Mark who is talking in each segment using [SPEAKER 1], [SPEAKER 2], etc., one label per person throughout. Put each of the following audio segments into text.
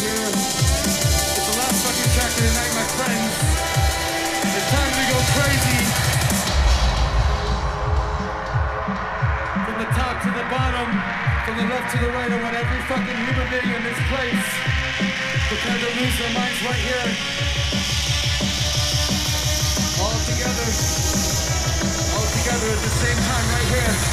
[SPEAKER 1] here. It's the last fucking track of the night, my friends. It's time to go crazy. From the top to the bottom, from the left to the right, I want every fucking human being in this place prepare to lose their minds right here. All together at the same time right here.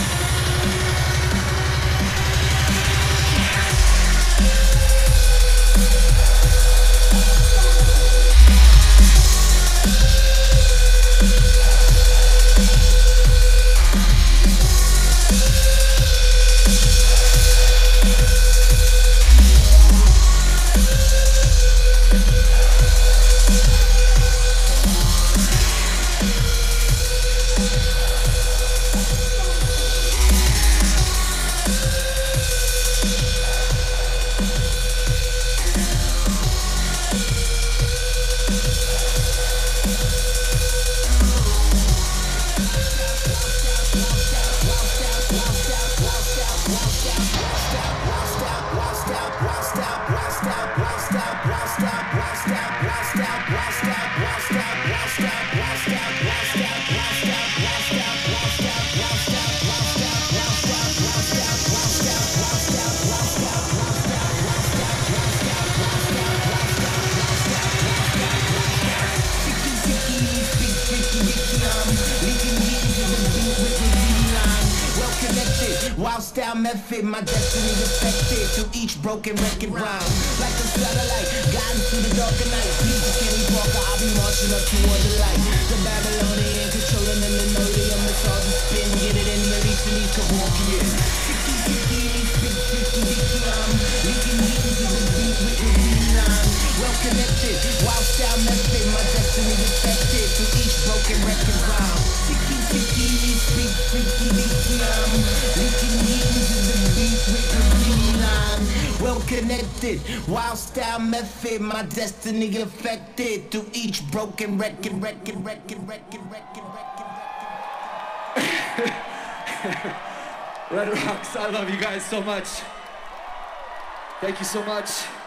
[SPEAKER 2] Wild style method, my destiny affected to each broken record rhyme. Like a satellite, guiding through the darker night. Peter Kenny Parker, I'll be marching up toward the light. The Babylonian controlling the linoleum. It's all the spin, get it in, releasing these Kevorkian. Leaking heat into the beat with the V9. Well connected, wild style method, my destiny affected to each broken record rhyme. Well connected, wild style method, my destiny affected to each broken record.
[SPEAKER 1] Red Rocks, I love you guys so much. Thank you so much.